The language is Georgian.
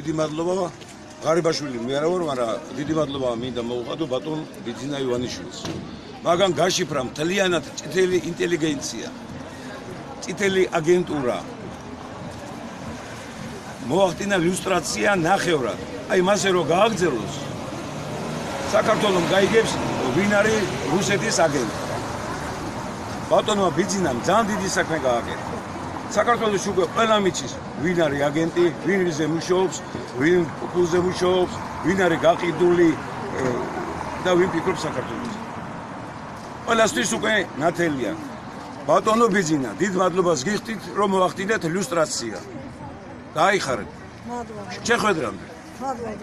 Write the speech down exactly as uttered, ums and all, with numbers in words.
დიდი მადლობა ღარიბაშვილი მე არა ვარ, მაგრამ დიდი მადლობა მინდა მოუხადო ბატონ ბიძინა ივანიშვილს. მაგან გაშიფრა მთლიანად წითელი ინტელიგენცია, წითელი აგენტურა. მოახდინა ლუსტრაცია ნახევრად. აი მასე რო გააგრძელოს საქართველოს გაიგებს ვინ არის რუსეთის აგენტი. ბატონმა ბიძინამ ძალიან დიდი საქმე გააკეთა. საქართველოს უკვე ყველა მიცის ვინ არის აგენტი, ვინ ზე მუშაობს, ვინ ფულზე მუშაობს, ვინ არის გაყიდული და ვინ ფიქრობს საქართველოს. ყველასთვის უკვე ნათელია. ბატონო ბიძინა, დიდ მადლობას გიხდით, რომ მოახდინეთ ლუსტრაცია. დაიხარეთ. მადლობა. შეხვედრამდე. მადლობა.